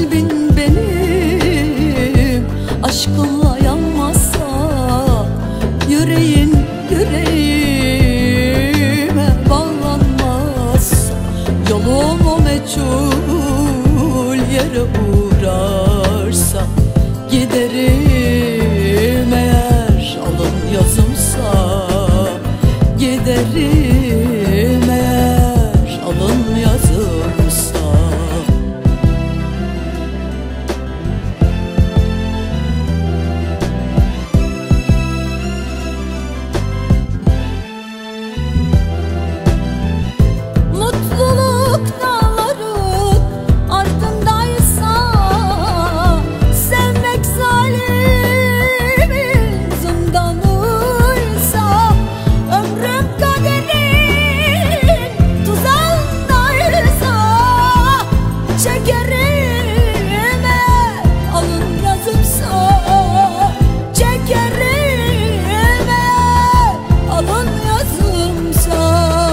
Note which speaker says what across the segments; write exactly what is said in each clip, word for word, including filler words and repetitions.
Speaker 1: kalbin benim aşkımla yanmazsa, yüreğin yüreğime bağlanmazsa, yolum o meçhul yere uğrarsa, giderim eğer alın yazımsa, giderim eğer alın yazımsa. Mutluluk dağların ardındaysa, sevmek zalimin zindanıysa, ömrüm kaderin tuzağındaysa, çekerim eğer alın yazımsa, çekerim eğer alın yazımsa.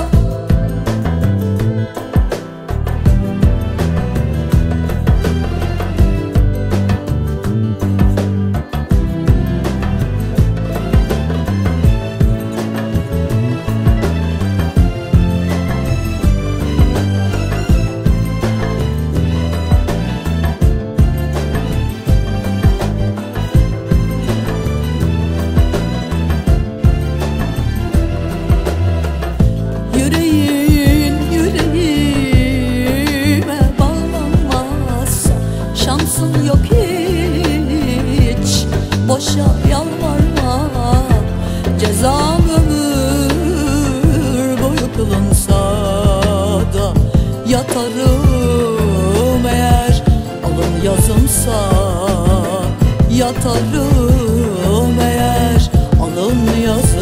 Speaker 1: Yüreğin yüreğime bağlanmazsa, şansın yok hiç, boşa yalvarma. Cezam ömür boyu kılınsa da, yatarım eğer alın yazımsa, yatarım eğer alın yazımsa.